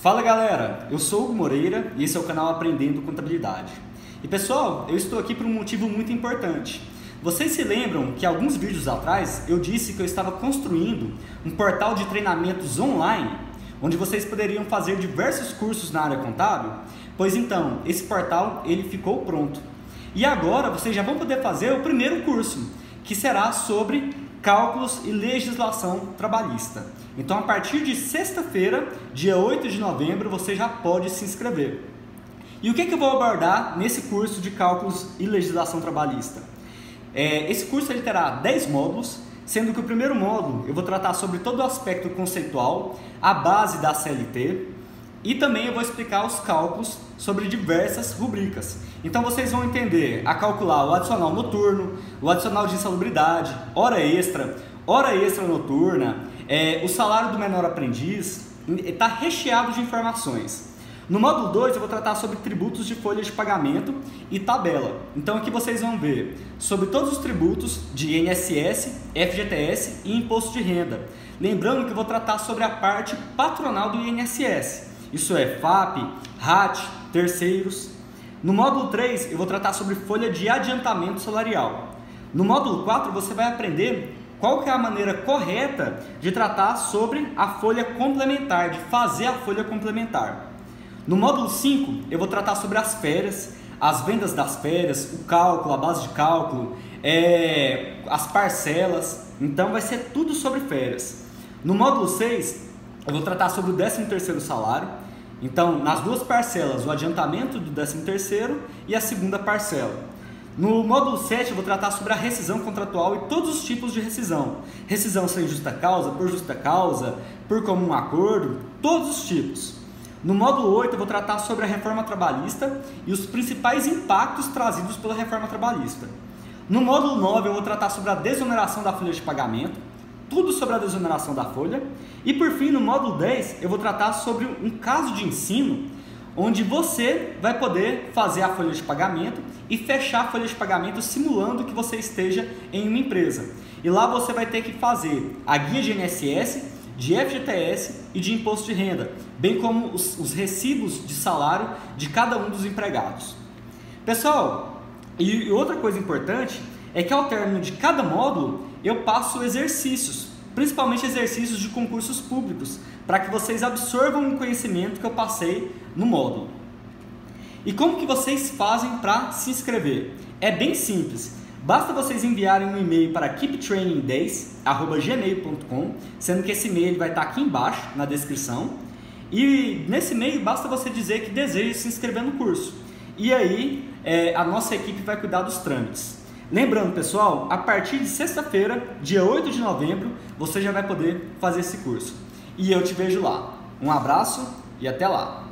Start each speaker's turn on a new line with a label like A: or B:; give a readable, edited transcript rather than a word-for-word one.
A: Fala galera, eu sou o Hugo Moreira e esse é o canal Aprendendo Contabilidade. E pessoal, eu estou aqui por um motivo muito importante. Vocês se lembram que alguns vídeos atrás eu disse que eu estava construindo um portal de treinamentos online, onde vocês poderiam fazer diversos cursos na área contábil? Pois então, esse portal ele ficou pronto. E agora vocês já vão poder fazer o primeiro curso, que será sobre cálculos e legislação trabalhista. Então, a partir de sexta-feira, dia 8 de novembro, você já pode se inscrever. E o que eu vou abordar nesse curso de cálculos e legislação trabalhista? Esse curso ele terá 10 módulos, sendo que o primeiro módulo eu vou tratar sobre todo o aspecto conceitual, a base da CLT, e também eu vou explicar os cálculos sobre diversas rubricas. Então vocês vão entender a calcular o adicional noturno, o adicional de insalubridade, hora extra noturna, o salário do menor aprendiz, está recheado de informações. No módulo 2 eu vou tratar sobre tributos de folha de pagamento e tabela. Então aqui vocês vão ver sobre todos os tributos de INSS, FGTS e Imposto de Renda. Lembrando que eu vou tratar sobre a parte patronal do INSS. Isso é FAP, RAT, terceiros. No módulo 3 eu vou tratar sobre folha de adiantamento salarial. No módulo 4 você vai aprender qual que é a maneira correta de tratar sobre a folha complementar, de fazer a folha complementar. No módulo 5 eu vou tratar sobre as férias, as vendas das férias, o cálculo, a base de cálculo, as parcelas. Então vai ser tudo sobre férias. No módulo 6 eu vou tratar sobre o 13º salário. Então, nas duas parcelas, o adiantamento do 13º e a segunda parcela. No módulo 7, eu vou tratar sobre a rescisão contratual e todos os tipos de rescisão. Rescisão sem justa causa, por comum acordo, todos os tipos. No módulo 8, eu vou tratar sobre a reforma trabalhista e os principais impactos trazidos pela reforma trabalhista. No módulo 9, eu vou tratar sobre a desoneração da folha de pagamento, tudo sobre a desoneração da folha. E por fim, no módulo 10, eu vou tratar sobre um caso de ensino, onde você vai poder fazer a folha de pagamento e fechar a folha de pagamento simulando que você esteja em uma empresa. E lá você vai ter que fazer a guia de INSS, de FGTS e de Imposto de Renda, bem como os recibos de salário de cada um dos empregados. Pessoal, e outra coisa importante é que ao término de cada módulo eu passo exercícios, principalmente exercícios de concursos públicos, para que vocês absorvam o conhecimento que eu passei no módulo. E como que vocês fazem para se inscrever? É bem simples, basta vocês enviarem um e-mail para keeptrainingdays@gmail.com, sendo que esse e-mail vai estar aqui embaixo na descrição, e nesse e-mail basta você dizer que deseja se inscrever no curso, e aí a nossa equipe vai cuidar dos trâmites. Lembrando, pessoal, a partir de sexta-feira, dia 8 de novembro, você já vai poder fazer esse curso. E eu te vejo lá. Um abraço e até lá!